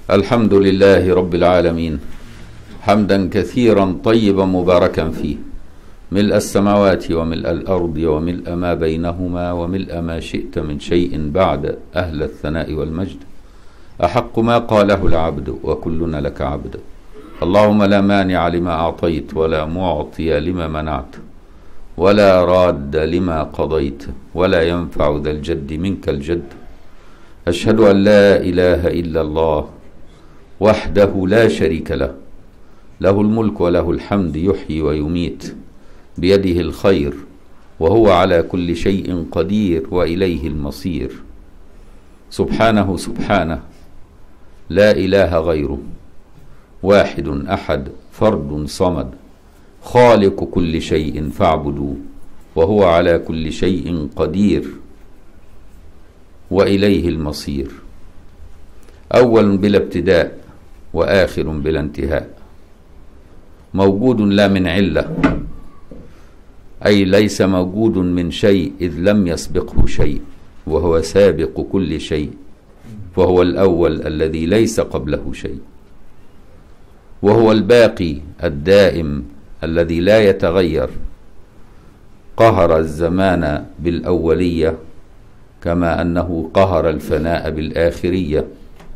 الحمد لله رب العالمين، حمدا كثيرا طيبا مباركا فيه، ملء السماوات وملء الأرض وملء ما بينهما وملء ما شئت من شيء بعد، أهل الثناء والمجد. أحق ما قاله العبد وكلنا لك عبد. اللهم لا مانع لما أعطيت ولا معطي لما منعت ولا راد لما قضيت ولا ينفع ذا الجد منك الجد. أشهد أن لا إله إلا الله وحده لا شريك له، له الملك وله الحمد، يحيي ويميت، بيده الخير وهو على كل شيء قدير وإليه المصير. سبحانه سبحانه، لا إله غيره، واحد أحد فرد صمد، خالق كل شيء فاعبدوه، وهو على كل شيء قدير وإليه المصير. أول بلا ابتداء وآخر بلا انتهاء، موجود لا من علة، أي ليس موجود من شيء إذ لم يسبقه شيء، وهو سابق كل شيء، وهو الأول الذي ليس قبله شيء، وهو الباقي الدائم الذي لا يتغير. قهر الزمان بالأولية كما أنه قهر الفناء بالآخرية،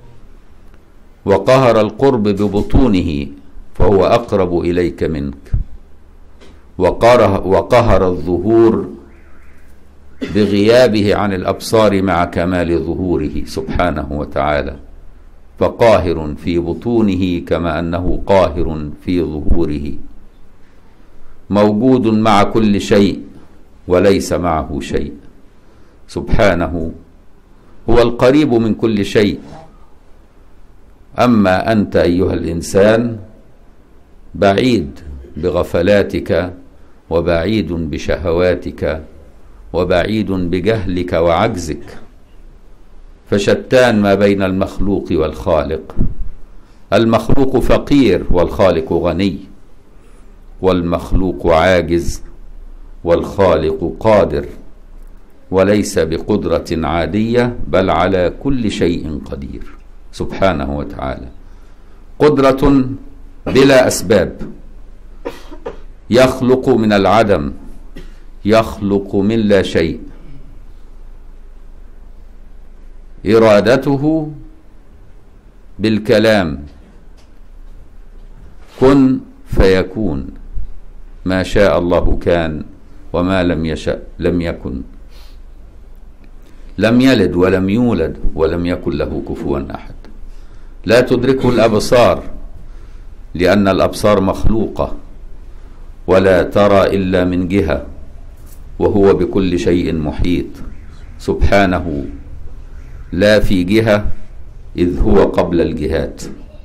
وقهر القرب ببطونه فهو أقرب إليك منك، وقهر الظهور بغيابه عن الأبصار مع كمال ظهوره سبحانه وتعالى، فقاهر في بطونه كما أنه قاهر في ظهوره، موجود مع كل شيء وليس معه شيء سبحانه. هو القريب من كل شيء. أما أنت أيها الإنسان بعيد بغفلاتك، وبعيد بشهواتك، وبعيد بجهلك وعجزك، فشتان ما بين المخلوق والخالق. المخلوق فقير والخالق غني، والمخلوق عاجز والخالق قادر، وليس بقدرة عادية بل على كل شيء قدير سبحانه وتعالى. قدرة بلا أسباب، يخلق من العدم، يخلق من لا شيء. إرادته بالكلام، كن فيكون، ما شاء الله كان وما لم يشأ لم يكن. لم يلد ولم يولد ولم يكن له كفوا أحد. لا تدركه الأبصار لأن الأبصار مخلوقة ولا ترى إلا من جهة، وهو بكل شيء محيط سبحانه، لا في جهة إذ هو قبل الجهات.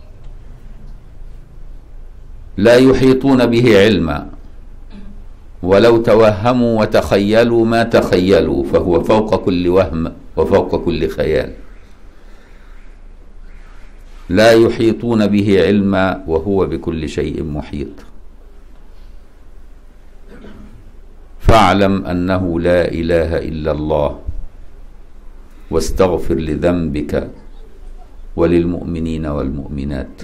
لا يحيطون به علما، ولو توهموا وتخيلوا ما تخيلوا، فهو فوق كل وهم وفوق كل خيال. لا يحيطون به علما وهو بكل شيء محيط. فاعلم أنه لا إله إلا الله، واستغفر لذنبك وللمؤمنين والمؤمنات.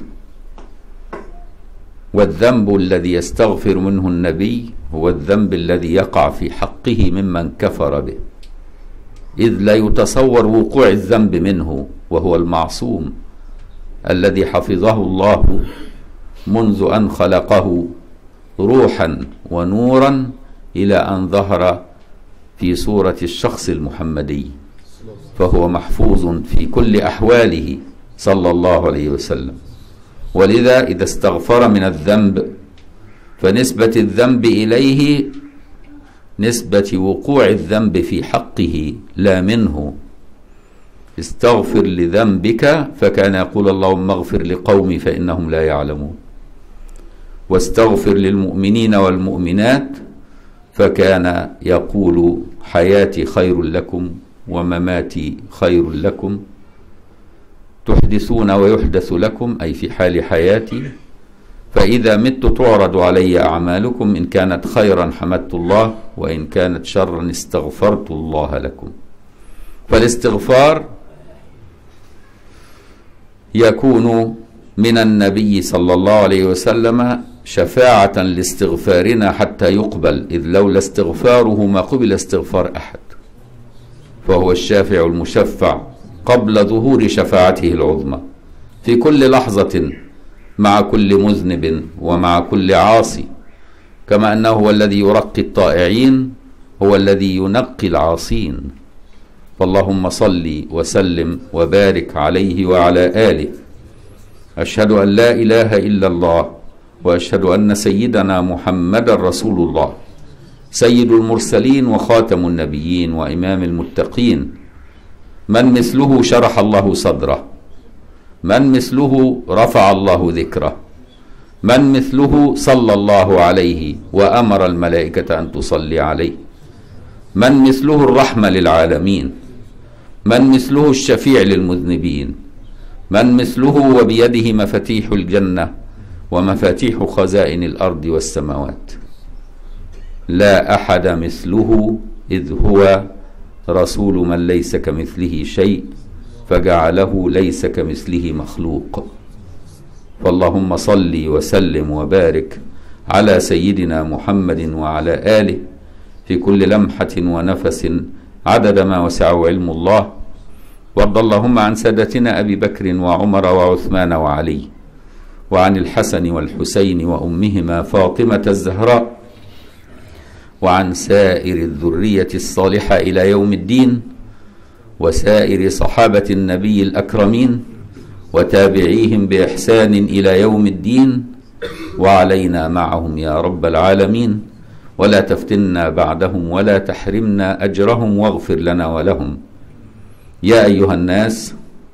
والذنب الذي يستغفر منه النبي هو الذنب الذي يقع في حقه ممن كفر به، إذ لا يتصور وقوع الذنب منه، وهو المعصوم الذي حفظه الله منذ أن خلقه روحا ونورا إلى أن ظهر في صورة الشخص المحمدي، فهو محفوظ في كل أحواله صلى الله عليه وسلم. ولذا إذا استغفر من الذنب فنسبة الذنب إليه نسبة وقوع الذنب في حقه لا منه. استغفر لذنبك، فكان يقول اللهم اغفر لقومي فإنهم لا يعلمون. واستغفر للمؤمنين والمؤمنات، فكان يقول حياتي خير لكم ومماتي خير لكم، تحدثون ويحدث لكم، أي في حال حياتي، فإذا مت تعرض علي أعمالكم، إن كانت خيرا حمدت الله وإن كانت شرا استغفرت الله لكم. فالاستغفار يكون من النبي صلى الله عليه وسلم شفاعة لاستغفارنا حتى يقبل، إذ لولا استغفاره ما قبل استغفار أحد، فهو الشافع المشفع قبل ظهور شفاعته العظمى في كل لحظة مع كل مذنب ومع كل عاصي، كما أنه هو الذي يرقي الطائعين هو الذي ينقي العاصين. فاللهم صل وسلم وبارك عليه وعلى آله. أشهد أن لا إله إلا الله، وأشهد أن سيدنا محمد رسول الله، سيد المرسلين وخاتم النبيين وإمام المتقين، من مثله شرح الله صدره، من مثله رفع الله ذكره، من مثله صلى الله عليه وأمر الملائكة أن تصلي عليه، من مثله الرحمة للعالمين، من مثله الشفيع للمذنبين، من مثله وبيده مفاتيح الجنة ومفاتيح خزائن الأرض والسماوات. لا أحد مثله، إذ هو رسول من ليس كمثله شيء فجعله ليس كمثله مخلوق. فاللهم صل وسلم وبارك على سيدنا محمد وعلى آله في كل لمحة ونفس عدد ما وسعه علم الله. وارض اللهم عن سادتنا أبي بكر وعمر وعثمان وعلي، وعن الحسن والحسين وأمهما فاطمة الزهراء، وعن سائر الذرية الصالحة إلى يوم الدين، وسائر صحابة النبي الأكرمين وتابعيهم بإحسان إلى يوم الدين، وعلينا معهم يا رب العالمين. ولا تفتنا بعدهم ولا تحرمنا أجرهم، واغفر لنا ولهم. يا أيها الناس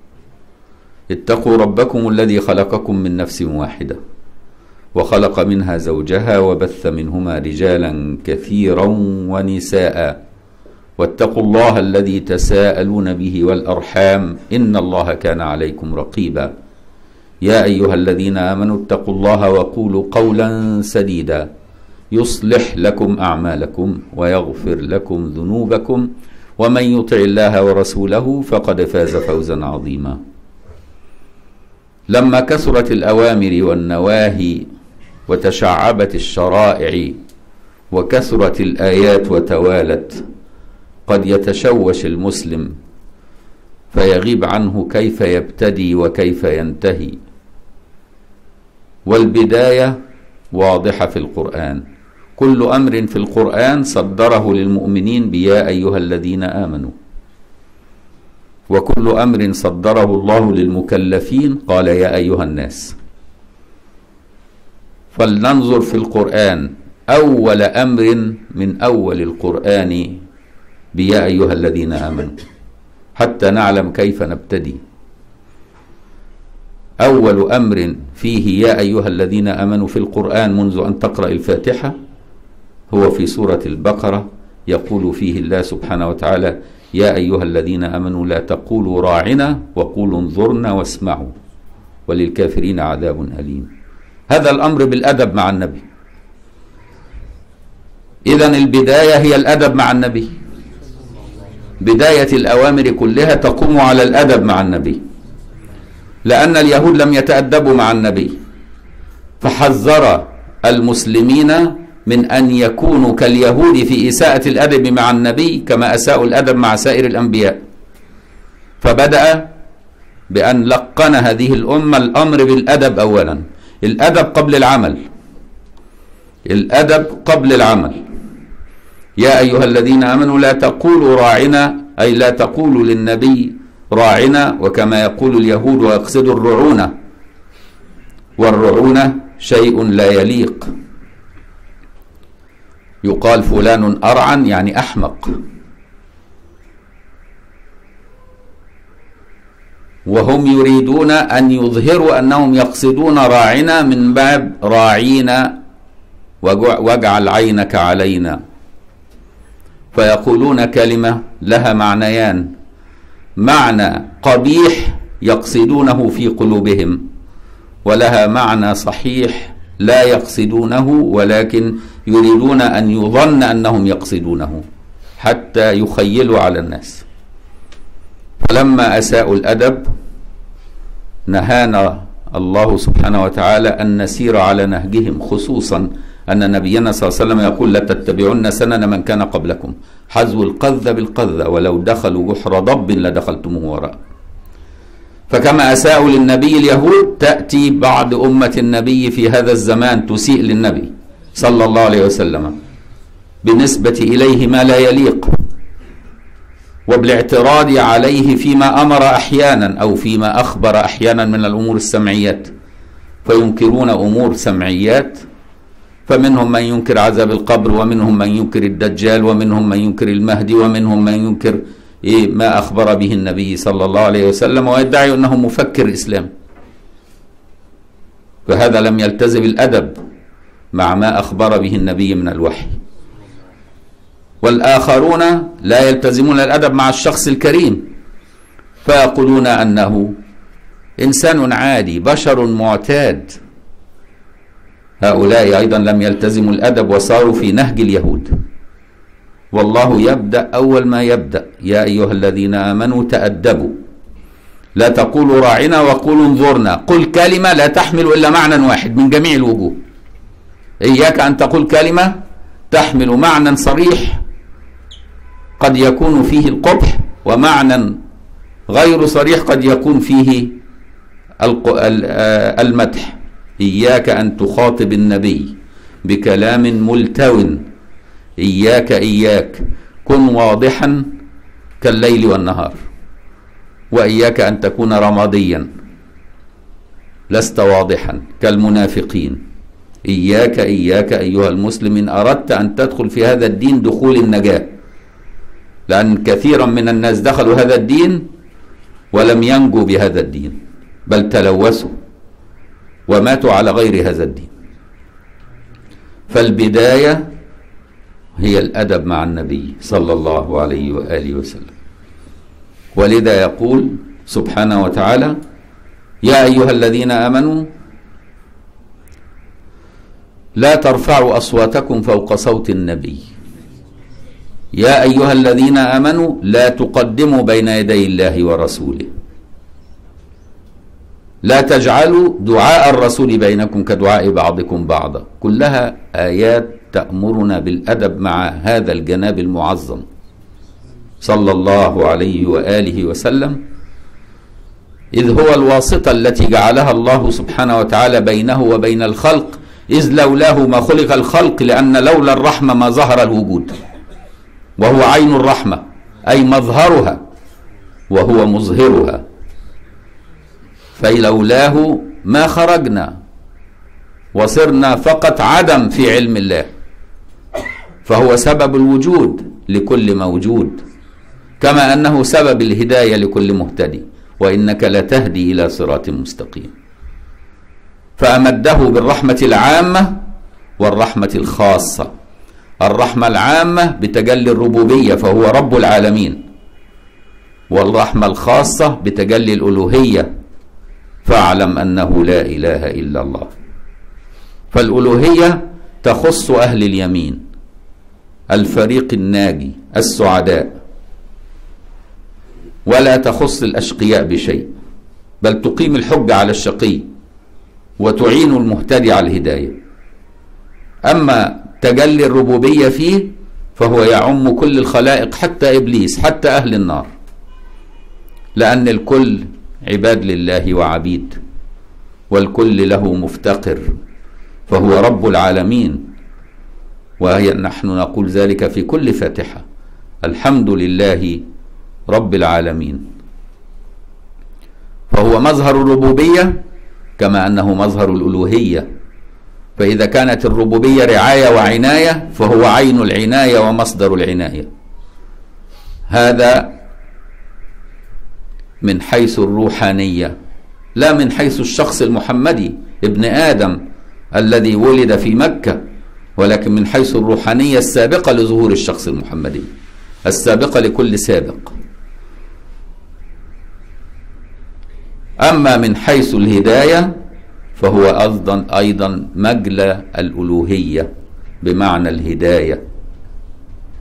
اتقوا ربكم الذي خلقكم من نفس واحدة وخلق منها زوجها وبث منهما رجالا كثيرا ونساء، واتقوا الله الذي تساءلون به والأرحام إن الله كان عليكم رقيبا. يا أيها الذين آمنوا اتقوا الله وقولوا قولا سديدا يصلح لكم أعمالكم ويغفر لكم ذنوبكم، ومن يطع الله ورسوله فقد فاز فوزا عظيما. لما كثرت الأوامر والنواهي وتشعبت الشرائع وكثرت الآيات وتوالت، قد يتشوش المسلم فيغيب عنه كيف يبتدي وكيف ينتهي. والبداية واضحة في القرآن، كل أمر في القرآن صدره للمؤمنين بيا أيها الذين آمنوا، وكل أمر صدره الله للمكلفين قال يا أيها الناس. فلننظر في القرآن أول أمر من أول القرآن بيا أيها الذين آمنوا حتى نعلم كيف نبتدي. أول أمر فيه يا أيها الذين آمنوا في القرآن منذ أن تقرأ الفاتحة هو في سورة البقرة، يقول فيه الله سبحانه وتعالى يا أيها الذين آمنوا لا تقولوا راعنا وقولوا انظرنا واسمعوا وللكافرين عذاب أليم. هذا الأمر بالأدب مع النبي. إذن البداية هي الأدب مع النبي، بداية الأوامر كلها تقوم على الأدب مع النبي، لأن اليهود لم يتأدبوا مع النبي، فحذر المسلمين من أن يكونوا كاليهود في إساءة الأدب مع النبي كما أساءوا الأدب مع سائر الأنبياء. فبدأ بأن لقن هذه الأمة الأمر بالأدب أولا، الأدب قبل العمل، الأدب قبل العمل. يا أيها الذين آمنوا لا تقولوا راعنا، أي لا تقولوا للنبي راعنا، وكما يقول اليهود ويقصدوا الرعونة، والرعونة شيء لا يليق. يقال فلان أرعن يعني أحمق، وهم يريدون أن يظهروا أنهم يقصدون راعنا من باب راعينا واجعل عينك علينا، فيقولون كلمة لها معنيان، معنى قبيح يقصدونه في قلوبهم، ولها معنى صحيح لا يقصدونه ولكن يريدون أن يظن أنهم يقصدونه حتى يخيلوا على الناس. فلما أساءوا الأدب نهانا الله سبحانه وتعالى أن نسير على نهجهم، خصوصا أن نبينا صلى الله عليه وسلم يقول: لتتبعن سنن من كان قبلكم حذو القذ بالقذ ولو دخلوا جحر ضب لدخلتموه وراء. فكما أساءوا للنبي اليهود، تأتي بعض أمة النبي في هذا الزمان تسيء للنبي صلى الله عليه وسلم بالنسبة إليه ما لا يليق، وبالاعتراض عليه فيما أمر أحيانا أو فيما أخبر أحيانا من الأمور السمعيات، فينكرون أمور سمعيات، فمنهم من ينكر عذاب القبر، ومنهم من ينكر الدجال، ومنهم من ينكر المهدي، ومنهم من ينكر ما أخبر به النبي صلى الله عليه وسلم، ويدعي أنه مفكر إسلام، فهذا لم يلتزم الأدب مع ما أخبر به النبي من الوحي. والآخرون لا يلتزمون الأدب مع الشخص الكريم، فيقولون أنه إنسان عادي، بشر معتاد. هؤلاء أيضا لم يلتزموا الأدب وصاروا في نهج اليهود. والله يبدأ أول ما يبدأ: يا أيها الذين آمنوا تأدبوا، لا تقولوا راعنا وقولوا انظرنا، قل كلمة لا تحمل إلا معنى واحد من جميع الوجوه. إياك أن تقول كلمة تحمل معنى صريح قد يكون فيه القبح، ومعنى غير صريح قد يكون فيه المدح. إياك أن تخاطب النبي بكلام ملتو، إياك كن واضحا كالليل والنهار، وإياك أن تكون رماديا لست واضحا كالمنافقين. إياك أيها المسلم إن أردت أن تدخل في هذا الدين دخول النجاة، لأن كثيرا من الناس دخلوا هذا الدين ولم ينجوا بهذا الدين، بل تلوثوا وماتوا على غير هذا الدين. فالبداية هي الأدب مع النبي صلى الله عليه وآله وسلم. ولذا يقول سبحانه وتعالى: يا أيها الذين آمنوا لا ترفعوا أصواتكم فوق صوت النبي. يا أيها الذين آمنوا لا تقدموا بين يدي الله ورسوله. لا تجعلوا دعاء الرسول بينكم كدعاء بعضكم بعضا. كلها آيات تأمرنا بالأدب مع هذا الجناب المعظم صلى الله عليه وآله وسلم، إذ هو الواسطة التي جعلها الله سبحانه وتعالى بينه وبين الخلق، إذ لولاه ما خلق الخلق، لأن لولا الرحمة ما ظهر الوجود، وهو عين الرحمة أي مظهرها وهو مظهرها، فلولاه ما خرجنا وصرنا فقط عدم في علم الله، فهو سبب الوجود لكل موجود، كما أنه سبب الهداية لكل مهتدي، وإنك لتهدي إلى صراط مستقيم. فأمده بالرحمة العامة والرحمة الخاصة. الرحمة العامة بتجلي الربوبية فهو رب العالمين، والرحمة الخاصة بتجلي الألوهية، فاعلم أنه لا إله إلا الله. فالألوهية تخص أهل اليمين، الفريق الناجي السعداء، ولا تخص الأشقياء بشيء، بل تقيم الحج على الشقي وتعين المهتدي على الهداية. أما تجلي الربوبية فيه فهو يعم كل الخلائق حتى إبليس، حتى أهل النار، لأن الكل عباد لله وعبيد، والكل له مفتقر، فهو رب العالمين. وهي نحن نقول ذلك في كل فاتحة: الحمد لله رب العالمين. فهو مظهر الربوبية كما أنه مظهر الألوهية. فإذا كانت الربوبية رعاية وعناية فهو عين العناية ومصدر العناية. هذا من حيث الروحانية، لا من حيث الشخص المحمدي ابن آدم الذي ولد في مكة، ولكن من حيث الروحانية السابقة لظهور الشخص المحمدي، السابقة لكل سابق. أما من حيث الهداية فهو أيضا مجلى الألوهية بمعنى الهداية،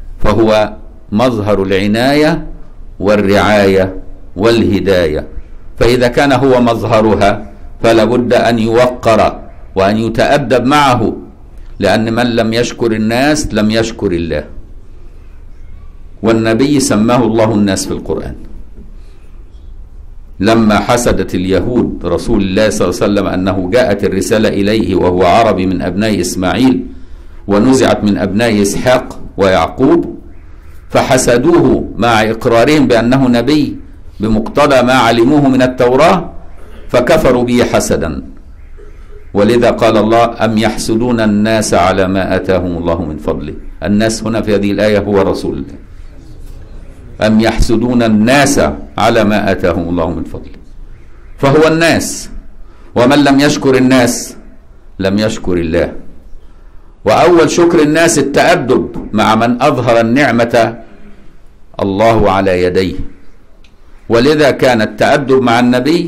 فهو مظهر العناية والرعاية والهداية، فإذا كان هو مظهرها فلا بد أن يوقر وأن يتأدب معه، لأن من لم يشكر الناس لم يشكر الله. والنبي سماه الله الناس في القرآن. لما حسدت اليهود رسول الله صلى الله عليه وسلم أنه جاءت الرسالة إليه وهو عربي من أبناء إسماعيل ونزعت من أبناء إسحاق ويعقوب، فحسدوه مع إقرارهم بأنه نبي بمقتضى ما علموه من التوراة، فكفروا به حسدا. ولذا قال الله: أم يحسدون الناس على ما آتاهم الله من فضله. الناس هنا في هذه الآية هو رسول الله. أم يحسدون الناس على ما آتاهم الله من فضله، فهو الناس، ومن لم يشكر الناس لم يشكر الله. وأول شكر الناس التأدب مع من أظهر النعمة الله على يديه، ولذا كان التأدب مع النبي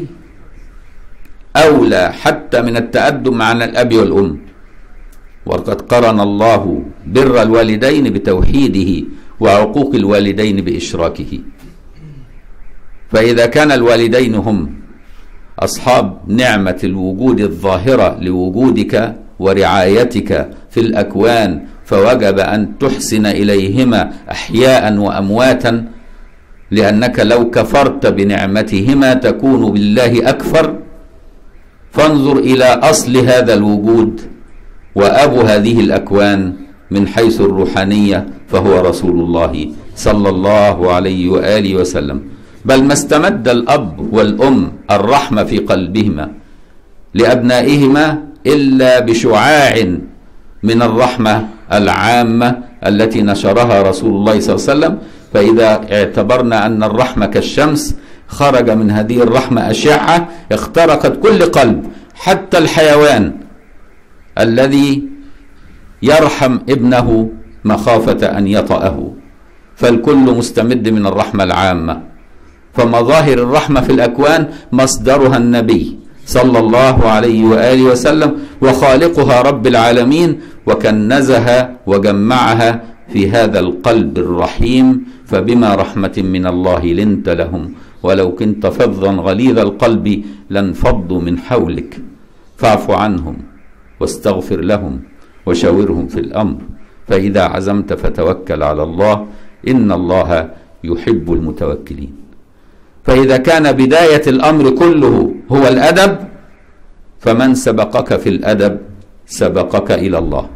أولى حتى من التأدب مع الأب والأم. وقد قرن الله بر الوالدين بتوحيده وعقوق الوالدين بإشراكه. فإذا كان الوالدين هم أصحاب نعمة الوجود الظاهرة لوجودك ورعايتك في الأكوان، فوجب أن تحسن إليهما أحياء وأمواتا، لأنك لو كفرت بنعمتهما تكون بالله أكفر. فانظر إلى أصل هذا الوجود وأبو هذه الأكوان من حيث الروحانية فهو رسول الله صلى الله عليه وآله وسلم. بل ما استمد الأب والأم الرحمة في قلبهما لأبنائهما إلا بشعاع من الرحمة العامة التي نشرها رسول الله صلى الله عليه وسلم. فإذا اعتبرنا أن الرحمة كالشمس، خرج من هذه الرحمة أشعة اخترقت كل قلب، حتى الحيوان الذي يرحم ابنه مخافة أن يطأه، فالكل مستمد من الرحمة العامة. فمظاهر الرحمة في الأكوان مصدرها النبي صلى الله عليه وآله وسلم، وخالقها رب العالمين، وكنزها وجمعها في هذا القلب الرحيم. فبما رحمة من الله لنت لهم ولو كنت فظا غليظ القلب لانفضوا من حولك فاعف عنهم واستغفر لهم وشاورهم في الأمر فإذا عزمت فتوكل على الله إن الله يحب المتوكلين. فإذا كان بداية الأمر كله هو الأدب، فمن سبقك في الأدب سبقك إلى الله،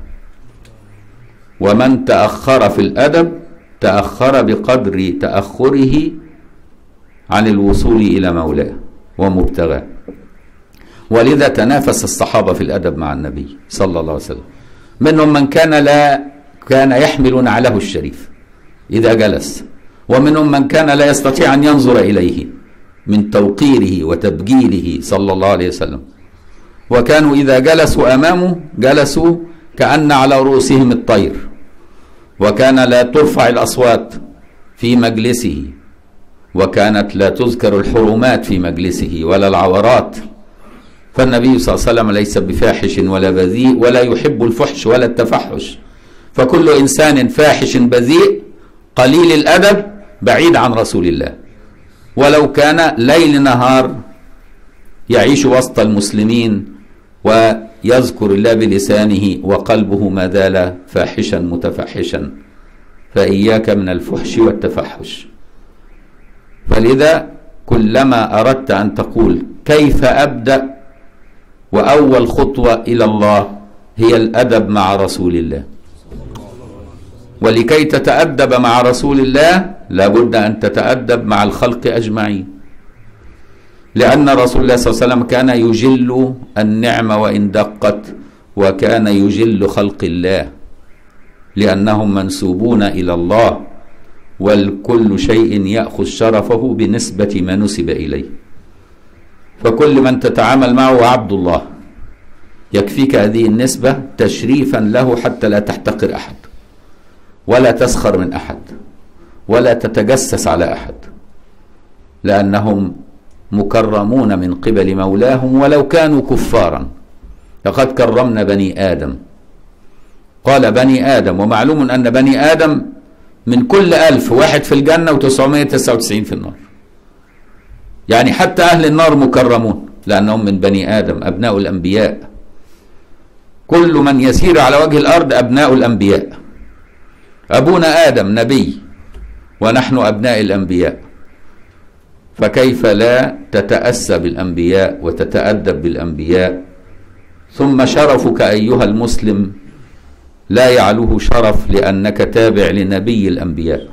ومن تأخر في الأدب تأخر بقدر تأخره عن الوصول إلى مولاه ومبتغاه. ولذا تنافس الصحابة في الأدب مع النبي صلى الله عليه وسلم. منهم من كان يحمل نعله الشريف إذا جلس، ومنهم من كان لا يستطيع أن ينظر إليه من توقيره وتبجيله صلى الله عليه وسلم. وكانوا إذا جلسوا أمامه جلسوا كأن على رؤوسهم الطير، وكان لا ترفع الأصوات في مجلسه، وكانت لا تذكر الحرمات في مجلسه ولا العورات. فالنبي صلى الله عليه وسلم ليس بفاحش ولا بذيء ولا يحب الفحش ولا التفحش. فكل إنسان فاحش بذيء قليل الأدب بعيد عن رسول الله، ولو كان ليل نهار يعيش وسط المسلمين ويذكر الله بلسانه وقلبه ما زال فاحشا متفحشا. فإياك من الفحش والتفحش. فلذا كلما أردت أن تقول كيف أبدأ، وأول خطوة إلى الله هي الأدب مع رسول الله. ولكي تتأدب مع رسول الله لابد أن تتأدب مع الخلق أجمعين، لأن رسول الله صلى الله عليه وسلم كان يجل النعمة وإن دقت، وكان يجل خلق الله لأنهم منسوبون إلى الله، والكل شيء يأخذ شرفه بنسبة ما نسب إليه. فكل من تتعامل معه عبد الله، يكفيك هذه النسبة تشريفا له حتى لا تحتقر أحد ولا تسخر من أحد ولا تتجسس على أحد، لأنهم مكرمون من قبل مولاهم ولو كانوا كفارا. لقد كرمنا بني آدم، قال بني آدم، ومعلوم أن بني آدم من كل 1000 واحد في الجنة و999 في النار. يعني حتى أهل النار مكرمون لأنهم من بني آدم أبناء الأنبياء. كل من يسير على وجه الأرض أبناء الأنبياء. أبونا آدم نبي ونحن أبناء الأنبياء، فكيف لا تتأسى بالأنبياء وتتأدب بالأنبياء؟ ثم شرفك أيها المسلم لا يعلوه شرف لأنك تابع لنبي الأنبياء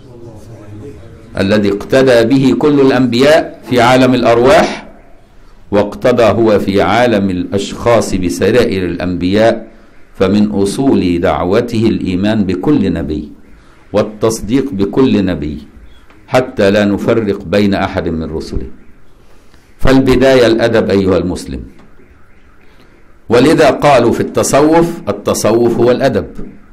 الذي اقتدى به كل الأنبياء في عالم الأرواح، واقتدى هو في عالم الأشخاص بسرائر الأنبياء. فمن أصول دعوته الإيمان بكل نبي والتصديق بكل نبي حتى لا نفرق بين أحد من رسله. فالبداية الأدب أيها المسلم. ولذا قالوا في التصوف هو الأدب،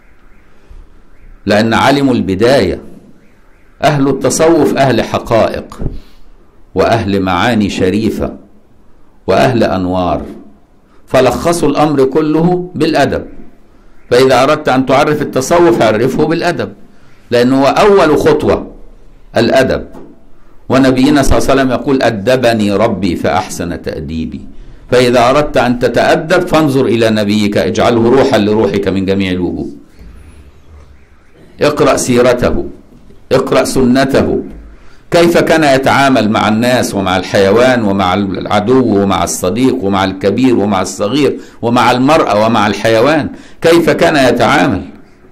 لأن علموا البداية. أهل التصوف أهل حقائق وأهل معاني شريفة وأهل أنوار، فلخصوا الأمر كله بالأدب. فإذا أردت أن تعرف التصوف عرفه بالأدب، لأنه هو أول خطوة الأدب. ونبينا صلى الله عليه وسلم يقول أدبني ربي فأحسن تأديبي. فإذا أردت أن تتأدب فانظر إلى نبيك، اجعله روحا لروحك من جميع الوجوه. اقرأ سيرته، اقرأ سنته، كيف كان يتعامل مع الناس ومع الحيوان ومع العدو ومع الصديق ومع الكبير ومع الصغير ومع المرأة ومع الحيوان، كيف كان يتعامل.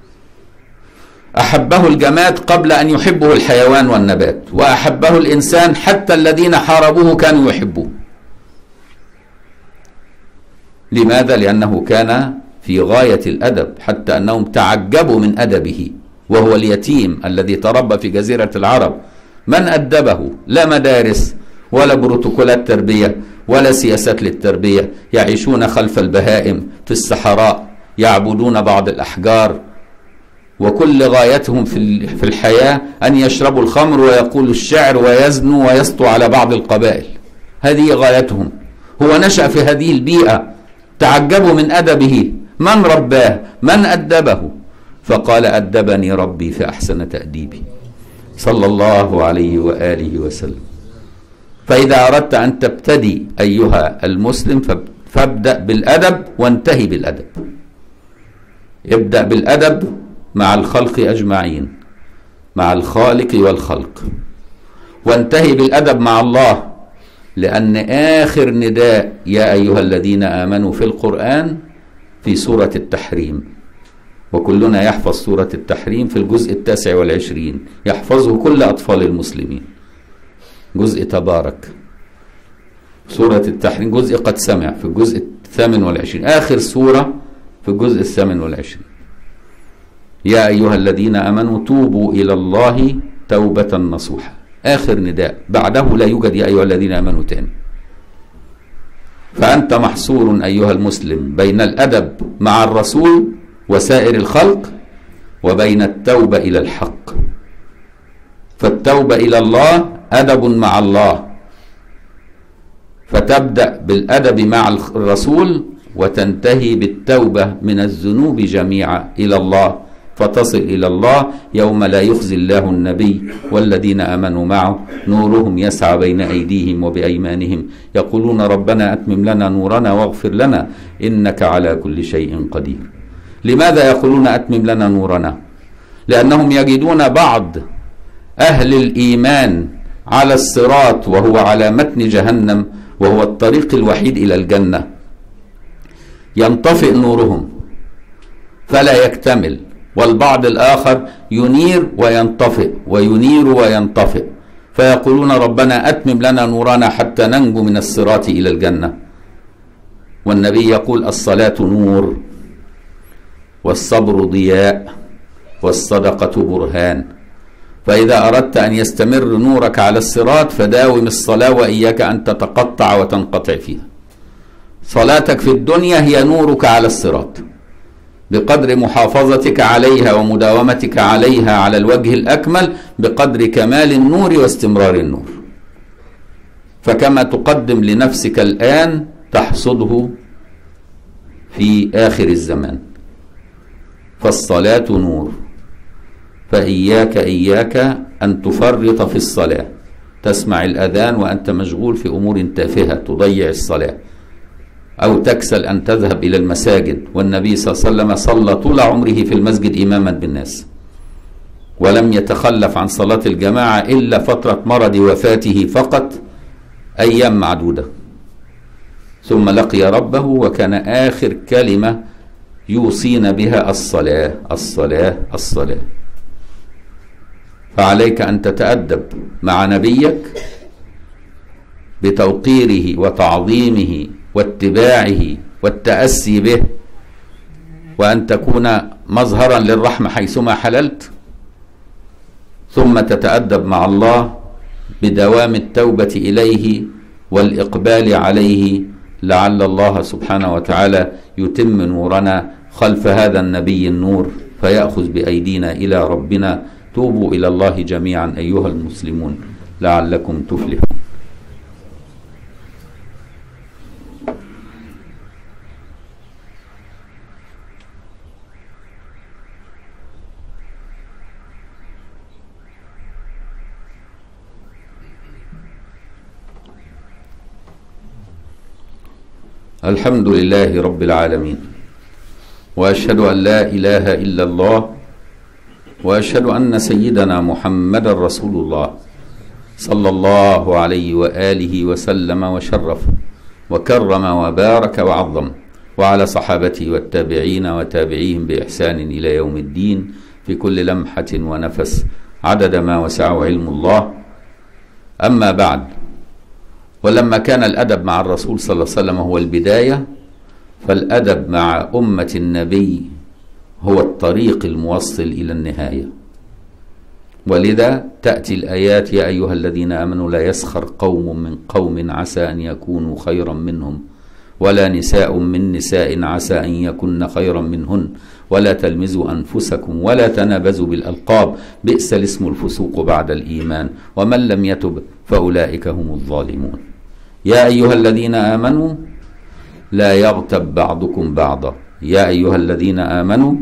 أحبه الجماد قبل أن يحبه الحيوان والنبات، وأحبه الإنسان حتى الذين حاربوه كانوا يحبوه. لماذا؟ لأنه كان في غاية الأدب، حتى أنهم تعجبوا من أدبه. وهو اليتيم الذي تربى في جزيرة العرب، من أدبه؟ لا مدارس ولا بروتوكولات تربية ولا سياسات للتربية، يعيشون خلف البهائم في الصحراء، يعبدون بعض الأحجار، وكل غايتهم في الحياة أن يشربوا الخمر ويقولوا الشعر ويزنوا ويسطوا على بعض القبائل. هذه غايتهم. هو نشأ في هذه البيئة، تعجبوا من أدبه. من رباه؟ من أدبه؟ فقال أدبني ربي فأحسن تأديبي صلى الله عليه وآله وسلم. فإذا أردت أن تبتدي أيها المسلم فابدأ بالأدب وانتهي بالأدب. ابدأ بالأدب مع الخلق أجمعين، مع الخالق والخلق، وانتهي بالأدب مع الله، لأن آخر نداء يا أيها الذين آمنوا في القرآن في سورة التحريم، وكلنا يحفظ سورة التحريم في الجزء 29، يحفظه كل أطفال المسلمين. جزء تبارك، سورة التحريم جزء قد سمع في الجزء 28، آخر سورة في الجزء 28. يا أيها الذين آمنوا توبوا إلى الله توبة نصوحا، آخر نداء، بعده لا يوجد يا أيها الذين آمنوا تاني. فأنت محصور أيها المسلم بين الأدب مع الرسول وسائر الخلق وبين التوبة إلى الحق. فالتوبة إلى الله أدب مع الله، فتبدأ بالأدب مع الرسول وتنتهي بالتوبة من الذنوب جميعا إلى الله، فتصل إلى الله يوم لا يخزي الله النبي والذين آمنوا معه نورهم يسعى بين أيديهم وبأيمانهم يقولون ربنا أتمم لنا نورنا واغفر لنا إنك على كل شيء قدير. لماذا يقولون أتمم لنا نورنا؟ لأنهم يجدون بعض أهل الإيمان على الصراط وهو على متن جهنم، وهو الطريق الوحيد إلى الجنة، ينطفئ نورهم فلا يكتمل، والبعض الآخر ينير وينطفئ وينير وينطفئ، فيقولون ربنا أتمم لنا نورنا حتى ننجو من الصراط إلى الجنة. والنبي يقول الصلاة نور والصبر ضياء والصدقة برهان. فإذا أردت أن يستمر نورك على الصراط فداوم الصلاة وإياك أن تتقطع وتنقطع فيها. صلاتك في الدنيا هي نورك على الصراط، بقدر محافظتك عليها ومداومتك عليها على الوجه الأكمل بقدر كمال النور واستمرار النور. فكما تقدم لنفسك الآن تحصده في آخر الزمان. فالصلاة نور، فإياك أن تفرط في الصلاة، تسمع الأذان وأنت مشغول في أمور تافهة تضيع الصلاة، أو تكسل أن تذهب إلى المساجد. والنبي صلى الله عليه وسلم صلى طول عمره في المسجد إماما بالناس، ولم يتخلف عن صلاة الجماعة إلا فترة مرض وفاته فقط أيام معدودة، ثم لقي ربه وكان آخر كلمة يوصين بها الصلاة الصلاة الصلاة. فعليك أن تتأدب مع نبيك بتوقيره وتعظيمه واتباعه والتأسي به، وأن تكون مظهرا للرحمة حيثما حللت، ثم تتأدب مع الله بدوام التوبة إليه والإقبال عليه، لعل الله سبحانه وتعالى يتم نورنا خلف هذا النبي النور فيأخذ بأيدينا إلى ربنا. توبوا إلى الله جميعا أيها المسلمون لعلكم تفلحون. الحمد لله رب العالمين، وأشهد أن لا إله إلا الله، وأشهد أن سيدنا محمد رسول الله صلى الله عليه وآله وسلم وشرف وكرم وبارك وعظم، وعلى صحابته والتابعين وتابعيهم بإحسان إلى يوم الدين في كل لمحة ونفس عدد ما وسعه علم الله. أما بعد، ولما كان الأدب مع الرسول صلى الله عليه وسلم هو البداية، فالأدب مع أمة النبي هو الطريق الموصل إلى النهاية. ولذا تأتي الآيات: يا أيها الذين آمنوا لا يسخر قوم من قوم عسى أن يكونوا خيرا منهم، ولا نساء من نساء عسى أن يكن خيرا منهن، ولا تلمزوا أنفسكم ولا تنابزوا بالألقاب، بئس الاسم الفسوق بعد الإيمان، ومن لم يتب فأولئك هم الظالمون. يا أيها الذين آمنوا لا يغتب بعضكم بعضا، يا أيها الذين آمنوا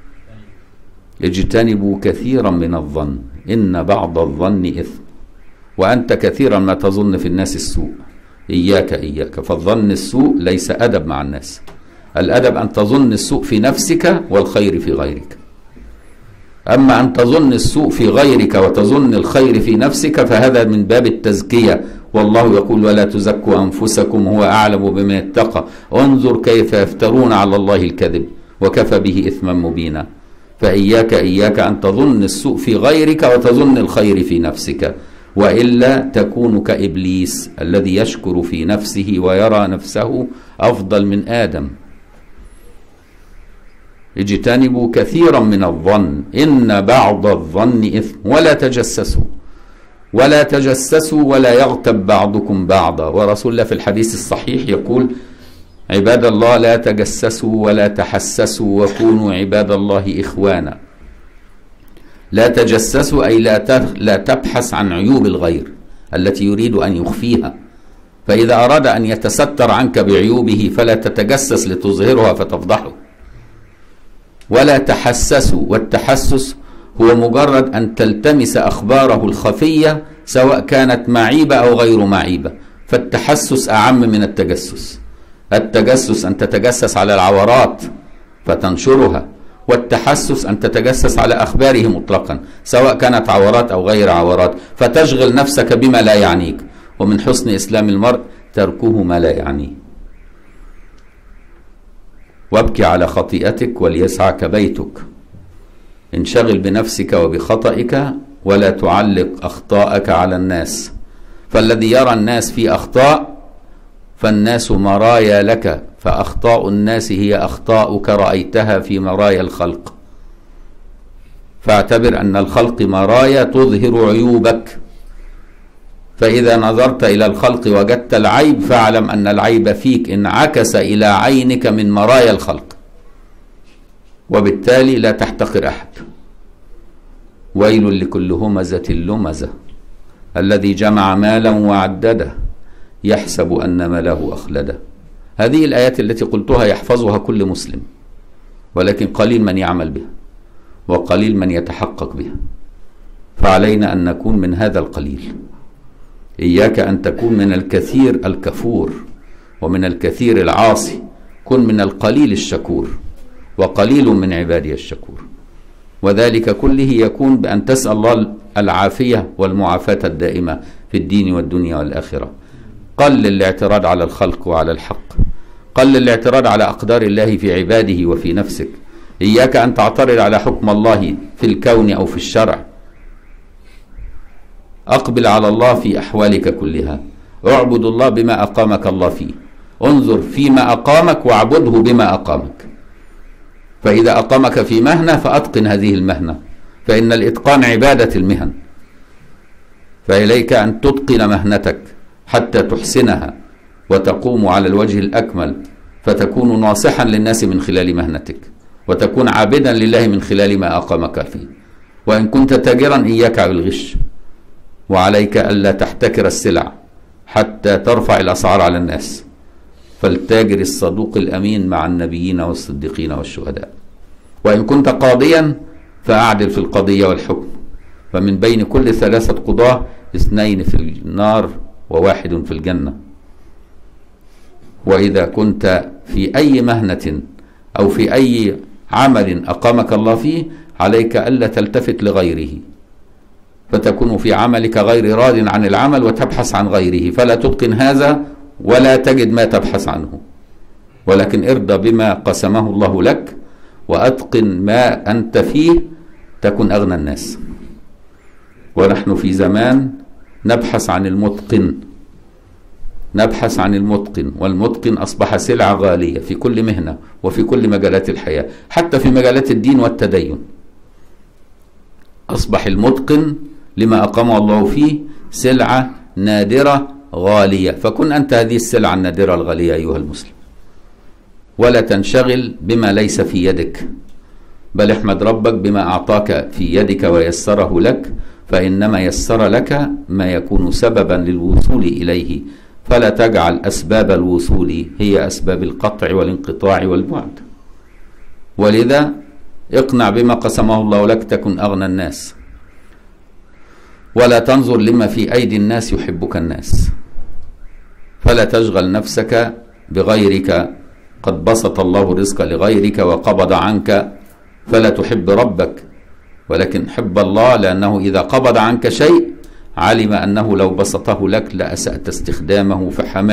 اجتنبوا كثيرا من الظن إن بعض الظن إثم، وأنت كثيرا ما تظن في الناس السوء. إياك إياك، فالظن السوء ليس أدب مع الناس. الأدب أن تظن السوء في نفسك والخير في غيرك. أما أن تظن السوء في غيرك وتظن الخير في نفسك فهذا من باب التزكية، والله يقول: ولا تزكوا أنفسكم هو أعلم بمن اتقى، انظر كيف يفترون على الله الكذب وكفى به إثما مبينا. فإياك إياك أن تظن السوء في غيرك وتظن الخير في نفسك، وإلا تكون كإبليس الذي يشكر في نفسه ويرى نفسه أفضل من آدم. اجتنبوا كثيرا من الظن إن بعض الظن إثم، ولا تجسسوا ولا تجسسوا ولا يغتب بعضكم بعضا. ورسول الله في الحديث الصحيح يقول: عباد الله لا تجسسوا ولا تحسسوا وكونوا عباد الله إخوانا. لا تجسسوا أي لا تبحث عن عيوب الغير التي يريد أن يخفيها، فإذا أراد أن يتستر عنك بعيوبه فلا تتجسس لتظهرها فتفضحه. ولا تحسسوا، والتحسس هو مجرد أن تلتمس أخباره الخفية سواء كانت معيبة أو غير معيبة، فالتحسس أعم من التجسس. التجسس أن تتجسس على العورات فتنشرها، والتحسس أن تتجسس على أخباره مطلقا سواء كانت عورات أو غير عورات، فتشغل نفسك بما لا يعنيك. ومن حسن إسلام المرء تركه ما لا يعنيه. وابكي على خطيئتك وليسعك بيتك. انشغل بنفسك وبخطئك ولا تعلق أخطاءك على الناس، فالذي يرى الناس في أخطاء فالناس مرايا لك، فأخطاء الناس هي أخطاؤك رأيتها في مرايا الخلق. فاعتبر أن الخلق مرايا تظهر عيوبك، فإذا نظرت إلى الخلق وجدت العيب فاعلم أن العيب فيك انعكس إلى عينك من مرايا الخلق، وبالتالي لا تحتقر أحد. ويل لكل همزة لمزة الذي جمع مالا وعدده يحسب أن ماله أخلده. هذه الآيات التي قلتها يحفظها كل مسلم، ولكن قليل من يعمل بها وقليل من يتحقق بها، فعلينا أن نكون من هذا القليل. إياك أن تكون من الكثير الكفور ومن الكثير العاصي، كن من القليل الشكور، وقليل من عبادي الشكور. وذلك كله يكون بأن تسأل الله العافية والمعافاة الدائمة في الدين والدنيا والآخرة. قل الاعتراض على الخلق وعلى الحق، قل الاعتراض على أقدار الله في عباده وفي نفسك. إياك أن تعترض على حكم الله في الكون أو في الشرع. أقبل على الله في أحوالك كلها، اعبد الله بما أقامك الله فيه، انظر فيما أقامك واعبده بما أقامك. فإذا أقامك في مهنة فأتقن هذه المهنة، فإن الإتقان عبادة المهن. فإليك أن تتقن مهنتك حتى تحسنها وتقوم على الوجه الأكمل، فتكون ناصحا للناس من خلال مهنتك، وتكون عابدا لله من خلال ما أقامك فيه. وإن كنت تاجرا إياك بالغش، وعليك ألا تحتكر السلع حتى ترفع الأسعار على الناس. فالتاجر الصدوق الأمين مع النبيين والصديقين والشهداء. وإن كنت قاضيا فأعدل في القضية والحكم، فمن بين كل 3 قضاة 2 في النار و1 في الجنة. وإذا كنت في أي مهنة أو في أي عمل أقامك الله فيه، عليك ألا تلتفت لغيره، فتكون في عملك غير راض عن العمل وتبحث عن غيره، فلا تتقن هذا ولا تجد ما تبحث عنه، ولكن ارضى بما قسمه الله لك وأتقن ما أنت فيه، تكن أغنى الناس. ونحن في زمان نبحث عن المتقن، نبحث عن المتقن، والمتقن أصبح سلعة غالية في كل مهنة وفي كل مجالات الحياة، حتى في مجالات الدين والتدين أصبح المتقن لما أقامه الله فيه سلعة نادرة غالية. فكن أنت هذه السلعة النادرة الغالية أيها المسلم، ولا تنشغل بما ليس في يدك، بل احمد ربك بما أعطاك في يدك ويسره لك، فإنما يسر لك ما يكون سببا للوصول إليه، فلا تجعل أسباب الوصول هي أسباب القطع والانقطاع والبعد. ولذا اقنع بما قسمه الله لك تكن أغنى الناس، ولا تنظر لما في أيدي الناس يحبك الناس، فلا تشغل نفسك بغيرك، قد بسط الله الرزق لغيرك وقبض عنك، فلا تحب ربك ولكن حب الله، لأنه إذا قبض عنك شيء علم أنه لو بسطه لك لأسأت استخدامه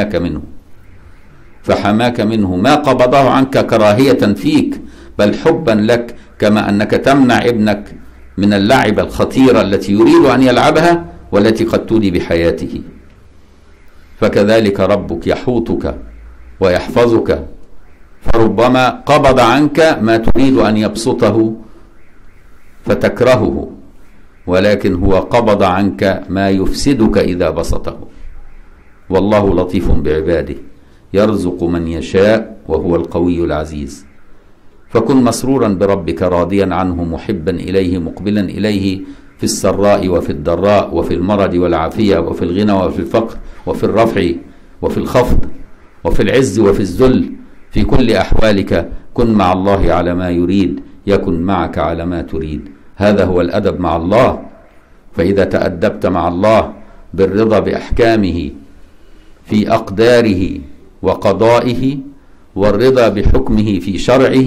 فحماك منه ما قبضه عنك كراهية فيك، بل حبا لك، كما أنك تمنع ابنك من اللعب الخطيرة التي يريد أن يلعبها والتي قد تودي بحياته. فكذلك ربك يحوطك ويحفظك، فربما قبض عنك ما تريد أن يبسطه فتكرهه، ولكن هو قبض عنك ما يفسدك إذا بسطه. والله لطيف بعباده يرزق من يشاء وهو القوي العزيز. فكن مسرورا بربك راضيا عنه محبا إليه مقبلا إليه في السراء وفي الضراء وفي المرض والعافية وفي الغنى وفي الفقر وفي الرفع وفي الخفض وفي العز وفي الذل، في كل أحوالك كن مع الله على ما يريد يكن معك على ما تريد. هذا هو الأدب مع الله. فإذا تأدبت مع الله بالرضا بأحكامه في أقداره وقضائه، والرضا بحكمه في شرعه،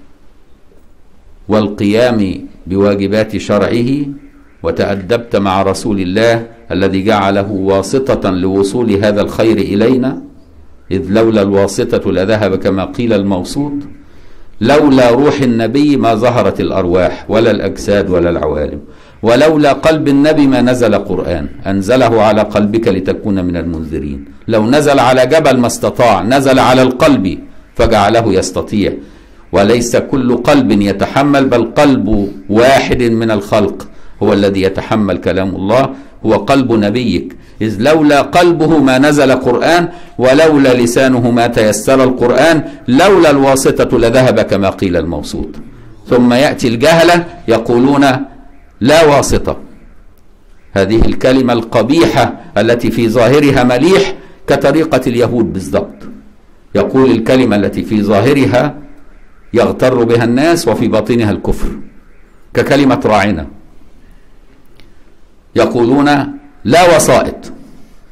والقيام بواجبات شرعه، وتأدبت مع رسول الله الذي جعله واسطة لوصول هذا الخير إلينا، إذ لولا الواسطة لذهب كما قيل الموصوت. لولا روح النبي ما ظهرت الأرواح ولا الأجساد ولا العوالم، ولولا قلب النبي ما نزل قرآن، أنزله على قلبك لتكون من المنذرين. لو نزل على جبل ما استطاع، نزل على القلب فجعله يستطيع. وليس كل قلب يتحمل، بل قلب واحد من الخلق هو الذي يتحمل كلام الله، هو قلب نبيك. إذ لولا قلبه ما نزل قرآن، ولولا لسانه ما تيسر القرآن، لولا الواسطة لذهب كما قيل الموصوت. ثم يأتي الجهلة يقولون لا واسطة، هذه الكلمة القبيحة التي في ظاهرها مليح كطريقة اليهود بالضبط. يقول الكلمة التي في ظاهرها يغتر بها الناس وفي باطنها الكفر، ككلمة راعنا. يقولون لا وسائط،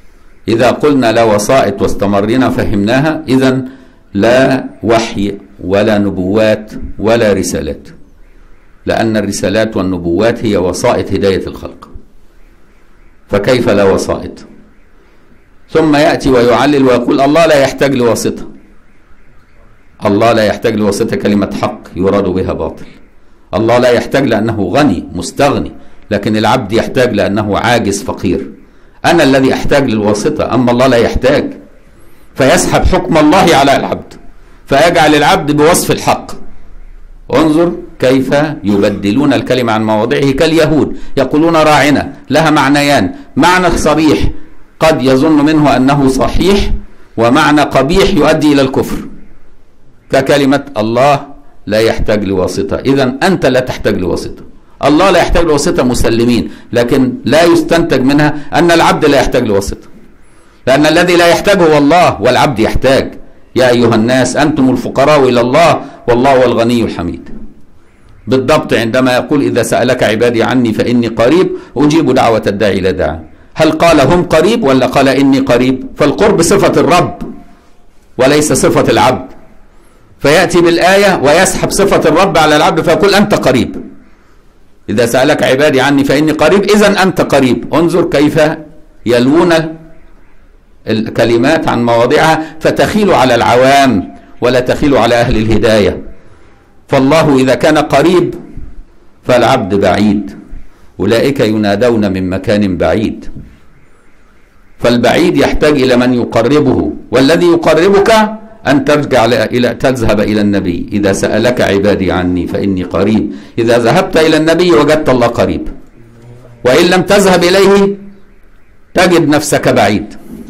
إذا قلنا لا وسائط واستمرنا فهمناها، إذن لا وحي ولا نبوات ولا رسالات، لأن الرسالات والنبوات هي وسائط هداية الخلق، فكيف لا وسائط؟ ثم يأتي ويعلل ويقول الله لا يحتاج لواسطة. الله لا يحتاج لواسطة كلمة حق يراد بها باطل. الله لا يحتاج لأنه غني مستغني، لكن العبد يحتاج لأنه عاجز فقير. أنا الذي أحتاج للواسطة، أما الله لا يحتاج، فيسحب حكم الله على العبد فيجعل العبد بوصف الحق. انظر كيف يبدلون الكلمة عن مواضعه كاليهود، يقولون راعنا، لها معنيان: معنى صريح قد يظن منه أنه صحيح، ومعنى قبيح يؤدي إلى الكفر، ككلمة الله لا يحتاج لواسطة. إذن أنت لا تحتاج لواسطة، الله لا يحتاج لواسطة مسلمين، لكن لا يستنتج منها أن العبد لا يحتاج لواسطة، لأن الذي لا يحتاج هو الله والعبد يحتاج. يا أيها الناس أنتم الفقراء إلى الله والله هو الغني الحميد. بالضبط عندما يقول إذا سألك عبادي عني فإني قريب أجيب دعوة الداعي إلى داعي، هل قال هم قريب ولا قال إني قريب؟ فالقرب صفة الرب وليس صفة العبد، فيأتي بالآية ويسحب صفة الرب على العبد فيقول أنت قريب. إذا سألك عبادي عني فإني قريب، إذن أنت قريب. انظر كيف يلوون الكلمات عن مواضعها فتخيل على العوام ولا تخيل على أهل الهداية. فالله إذا كان قريب فالعبد بعيد، أولئك ينادون من مكان بعيد، فالبعيد يحتاج إلى من يقربه، والذي يقربك أن ترجع تذهب إلى النبي. إذا سألك عبادي عني فإني قريب، إذا ذهبت إلى النبي وجدت الله قريب، وإن لم تذهب إليه تجد نفسك بعيد.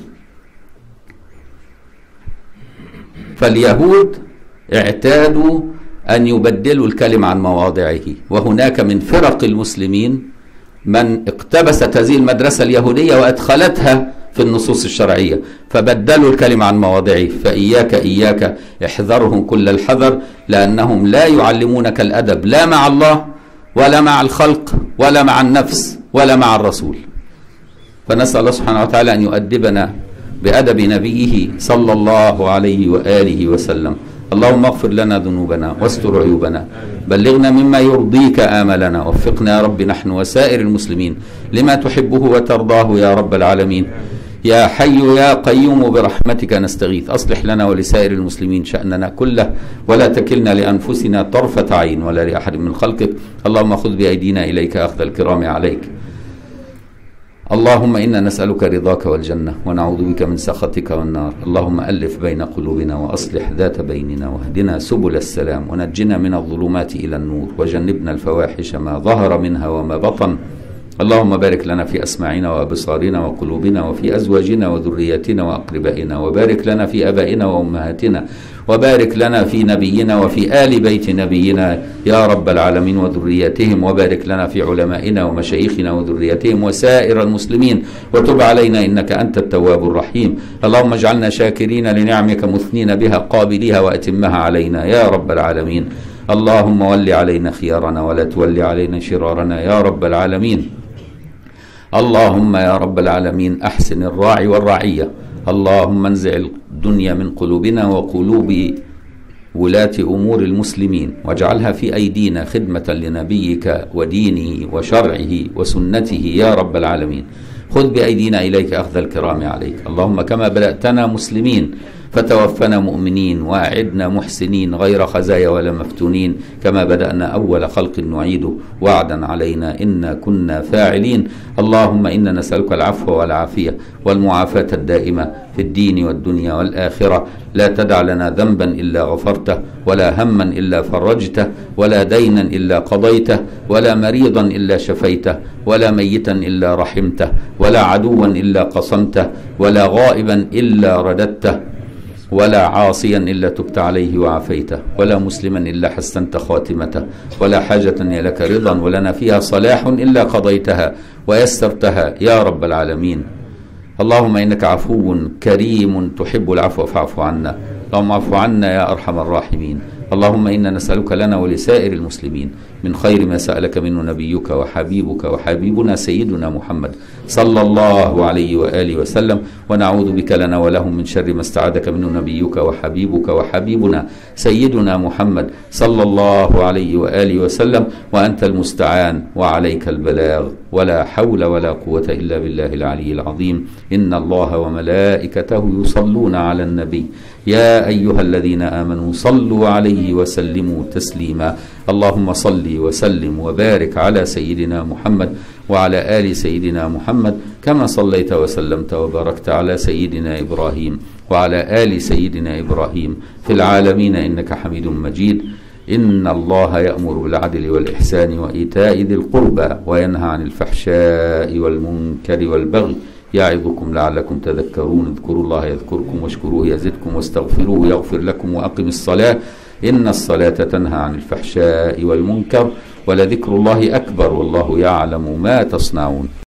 فاليهود اعتادوا أن يبدلوا الكلمة عن مواضعه، وهناك من فرق المسلمين من اقتبست هذه المدرسة اليهودية وأدخلتها في النصوص الشرعية، فبدلوا الكلمة عن مواضعه. فإياك إياك احذرهم كل الحذر، لأنهم لا يعلمونك الأدب لا مع الله ولا مع الخلق ولا مع النفس ولا مع الرسول. فنسأل الله سبحانه وتعالى أن يؤدبنا بأدب نبيه صلى الله عليه وآله وسلم. اللهم اغفر لنا ذنوبنا واستر عيوبنا، بلغنا مما يرضيك آملنا، وفقنا يا رب نحن وسائر المسلمين لما تحبه وترضاه يا رب العالمين. يا حي يا قيوم برحمتك نستغيث، أصلح لنا ولسائر المسلمين شأننا كله، ولا تكلنا لأنفسنا طرفة عين ولا لأحد من خلقك. اللهم خذ بأيدينا إليك أخذ الكرام عليك. اللهم إنا نسألك رضاك والجنة ونعوذ بك من سخطك والنار. اللهم ألف بين قلوبنا وأصلح ذات بيننا، واهدنا سبل السلام، ونجنا من الظلمات إلى النور، وجنبنا الفواحش ما ظهر منها وما بطن. اللهم بارك لنا في أسماعنا وأبصارنا وقلوبنا وفي أزواجنا وذرياتنا وأقربائنا، وبارك لنا في آبائنا وأمهاتنا، وبارك لنا في نبينا وفي آل بيت نبينا يا رب العالمين وذرياتهم، وبارك لنا في علمائنا ومشايخنا وذرياتهم وسائر المسلمين، وتب علينا إنك أنت التواب الرحيم. اللهم اجعلنا شاكرين لنعمك مثنين بها قابليها وأتمها علينا يا رب العالمين. اللهم ول علينا خيارنا ولا تول علينا شرارنا يا رب العالمين. اللهم يا رب العالمين أحسن الراعي والرعية. اللهم انزع الدنيا من قلوبنا وقلوب ولاة أمور المسلمين، واجعلها في أيدينا خدمة لنبيك ودينه وشرعه وسنته يا رب العالمين. خذ بأيدينا إليك أخذ الكرام عليك. اللهم كما بدأتنا مسلمين فتوفنا مؤمنين، وأعدنا محسنين غير خزايا ولا مفتونين، كما بدأنا أول خلق نعيده وعدا علينا إنا كنا فاعلين. اللهم إنا نسألك العفو والعافية والمعافاة الدائمة في الدين والدنيا والآخرة. لا تدع لنا ذنبا إلا غفرته، ولا هما إلا فرجته، ولا دينا إلا قضيته، ولا مريضا إلا شفيته، ولا ميتا إلا رحمته، ولا عدوا إلا قصمته، ولا غائبا إلا رددته، ولا عاصيا إلا تبت عليه وعافيته، ولا مسلما إلا حسنت خاتمته، ولا حاجة لك رضا ولنا فيها صلاح إلا قضيتها ويسرتها يا رب العالمين. اللهم إنك عفو كريم تحب العفو فاعف عنا. اللهم اعف عنا يا أرحم الراحمين. اللهم إنا نسألك لنا ولسائر المسلمين من خير ما سألك منه نبيك وحبيبك وحبيبنا سيدنا محمد صلى الله عليه وآله وسلم، ونعوذ بك لنا ولهم من شر ما استعاذك منه نبيك وحبيبك وحبيبنا سيدنا محمد صلى الله عليه وآله وسلم، وأنت المستعان وعليك البلاغ، ولا حول ولا قوة إلا بالله العلي العظيم. إن الله وملائكته يصلون على النبي يا أيها الذين آمنوا صلوا عليه وسلموا تسليما. اللهم صل وسلم وبارك على سيدنا محمد وعلى آل سيدنا محمد كما صليت وسلمت وباركت على سيدنا إبراهيم وعلى آل سيدنا إبراهيم في العالمين إنك حميد مجيد. إن الله يأمر بالعدل والإحسان وإيتاء ذي القربى وينهى عن الفحشاء والمنكر والبغي يعظكم لعلكم تذكرون. اذكروا الله يذكركم واشكروه يزدكم واستغفروه يغفر لكم وأقم الصلاة إن الصلاة تنهى عن الفحشاء والمنكر ولذكر الله أكبر والله يعلم ما تصنعون.